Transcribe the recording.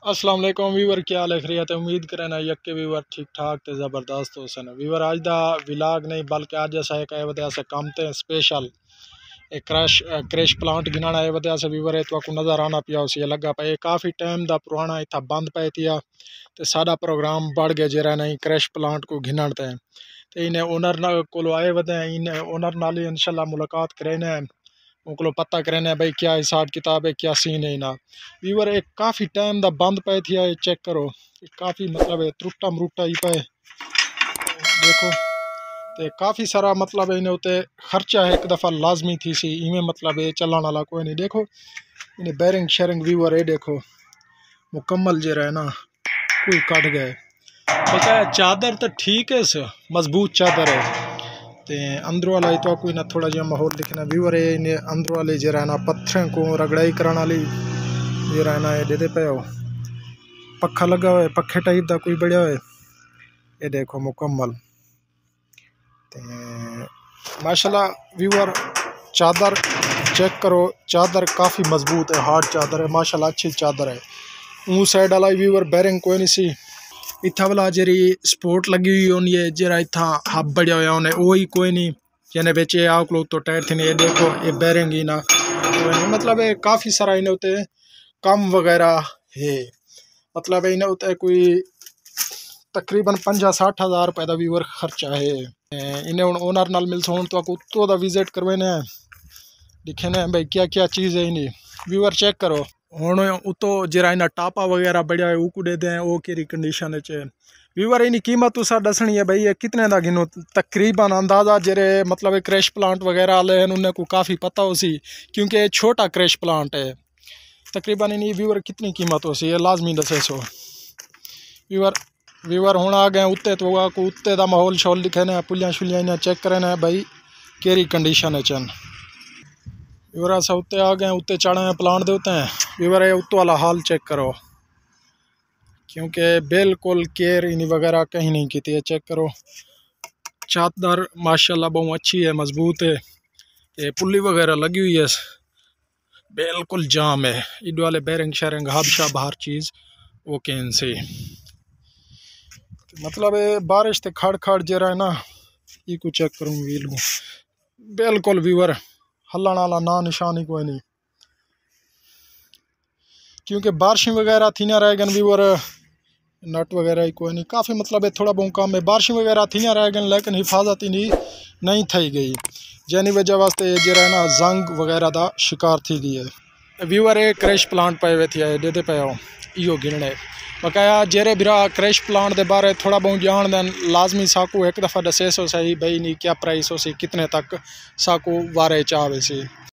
अस्सलाम वालेकुम वीवर, क्या हाल है? खैरियत है? उम्मीद करें ना यक के वीवर ठीक ठाक ते ज़बरदस्त हो सन वीवर। आज दा विलाग नहीं बल्कि अज अस एक वजह से काम ते स्पेशल एक क्रैश प्लांट गिनाना है वजह से वीवर तो आपको नज़र आना पिया उसे लगा पे काफ़ी टाइम दा पुराना इतना बंद पे थिया तो सादा प्रोग्राम बढ़ गया जरा नहीं क्रैश प्लांट को घिनण ते इन्हें ओनर को आए वधे इन्हें ओनर नाल इंशाल्लाह मुलाकात करें उनको पता करें भाई क्या हिसाब किताब है क्या सीन है ना वीवर एक काफ़ी टाइम दा बंद पे थी चेक करो काफ़ी मतलब है त्रुटा मरूटा ही पे देखो तो काफ़ी सारा मतलब है इन्हें उते खर्चा है एक दफ़ा लाजमी थी सी इवें मतलब है चलाने वाला कोई नहीं देखो इन्हें बैरिंग शेरिंग वीवर है देखो मुकम्मल जे रहा है ना कोई कट गए पता है चादर तो ठीक है सर मजबूत चादर है ते अंदर वाला तो कोई ना थोड़ा जहा माहौल दिखना व्यूवर है इन्हें अंदर वाले जो रहना पत्थरों को रगड़ाई कराने वाली जो रहना है दे पे हो पखा लगा हुआ है पखे टाइप का कोई बढ़िया है ये देखो मुकम्मल माशाल्लाह व्यूवर चादर चेक करो चादर काफ़ी मजबूत है हार्ड चादर है माशाल्लाह अच्छी चादर है ऊँ साइड वाला व्यूवर बैरिंग कोई नहीं सी इतना वाला जेरी स्पोर्ट लगी हुई होनी है जरा इतना हब बढ़िया हुआ उन्हें वो ही कोई नहीं जने बेचे आक लोग तो टायर थे ये देखो ये बैरिंग ही ना मतलब है काफ़ी सारा इन्हें होते कम वगैरह है मतलब इन्हें होता है कोई तकरीबन 50-60 हज़ार रुपये का व्यूवर खर्चा है इन्हें ओनर नाल मिल हूँ तो उत्तो दा विजिट करवाने दिखे ने भाई क्या क्या चीज़ है इन्हें व्यूवर चेक करो हूँ उतो जरा इन्हें टापा वगैरह बढ़िया है वो दे दें वो केरी कंडीशन च व्यूवर इन्हीं कीमत उस दसनी है भाई ये कितने का गिनो तकरीबन अंदाज़ा जेरे मतलब क्रैश प्लांट वगैरह वाले हैं उन्हें को काफ़ी पता हो सी क्योंकि छोटा क्रैश प्लांट है तकरीबन इन्हीं व्यूवर कितनी कीमत हो सी है लाजमी दसे सो व्यूवर हूँ आ गए उत्ते तो को उत्ते का माहौल शोल लिखे ने पुलियाँ शुलियाँ इन्हें चेक करें भाई केरी कंडीशन है चन व्यूवर अस उत्ते आ गए उत्ते चढ़े हैं प्लांट दे उत्ते हैं व्यूवर ये उत्तो वाला हाल चेक करो क्योंकि बिल्कुल केयर इन्हीं वगैरह कहीं नहीं की है चेक करो चादर माशाल्लाह बहुत अच्छी है मजबूत है ये पुली वगैरह लगी हुई है बिल्कुल जाम है इड वाले बैरिंग शेरिंग हाबशा बाहर चीज़ वो कैन से मतलब है बारिश ते खड़ खड़ जरा है ना ये को चेक करूँ व्हील को बिल्कुल व्यूवर हल्लाने वाला ना निशान ही कोई नहीं क्योंकि बारिश वगैरह थी ना रह गए व्यूवर नट वगैरह ही कोई नहीं काफ़ी मतलब है थोड़ा बहुत कम है बारिश वगैरह थी ना रह गए लेकिन हिफाजत ही नहीं थी गई जैनी वजह वास्ते जरा ना जंग वगैरह का शिकार थी गई है व्यूवर है क्रैश प्लांट पे वे थी दे पे हो इो गिनने बकाया जेरे बिरा क्रैश प्लांट के बारे थोड़ा बहुत जान दें लाजमी साकू एक दफ़ा दसे सो सही भाई नहीं क्या प्राइस हो सी कितने तक साकू वारे चाहे सी।